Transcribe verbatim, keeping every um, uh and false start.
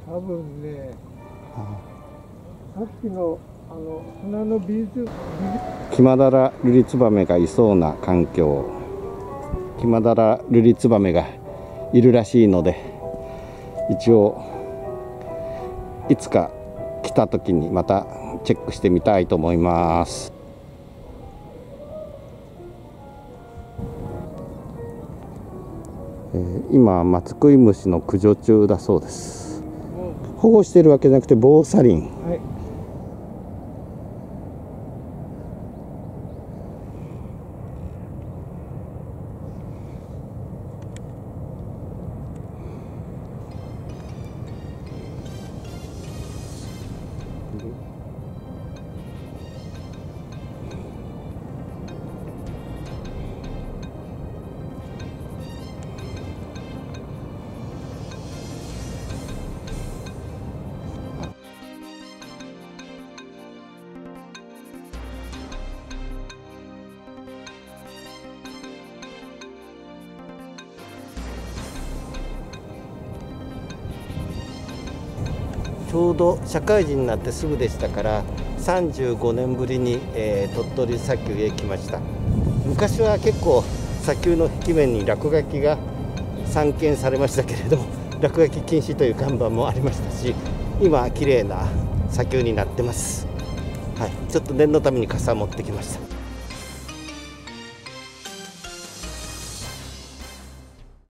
多分ね、さっきのあの花のビーズ、 キマダラルリツバメがいそうな環境、キマダラルリツバメがいるらしいので、一応いつか来た時にまたチェックしてみたいと思います。えー、今マツクイムシの駆除中だそうです。保護してるわけじゃなくて防砂林、はい、ちょうど社会人になってすぐでしたから、さんじゅうごねんぶりに、えー、鳥取砂丘へ来ました。昔は結構砂丘の壁面に落書きが散見されましたけれども、落書き禁止という看板もありましたし、今綺麗な砂丘になってます。はい、ちょっと念のために傘持ってきました。